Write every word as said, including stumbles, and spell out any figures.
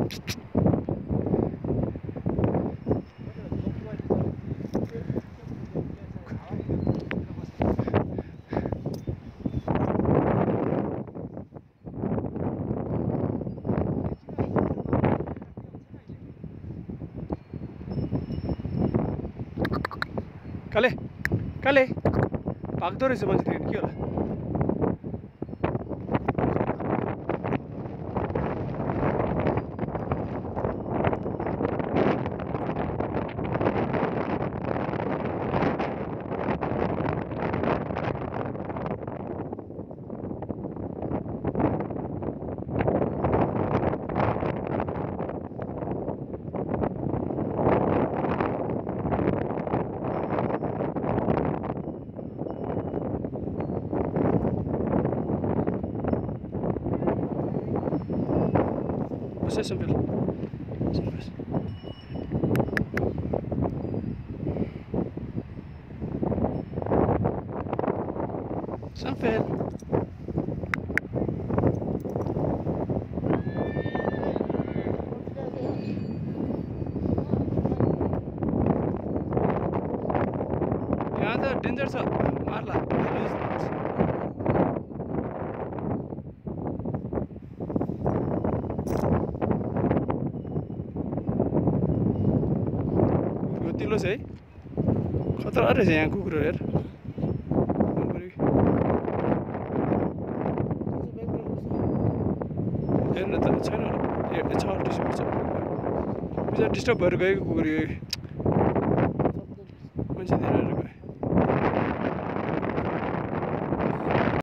काले काले भाग्दो रहेछ मान्छे देख्ने के होला Say something. Something. यहाँ त डेन्जर छ मार्ला तिलो छ है खतरा रहेछ यहाँ कुकुरहरू हेर हेर्न त छैन होला छ डिस्टर्ब छ डिस्टर्ब भएर गएको कुकुर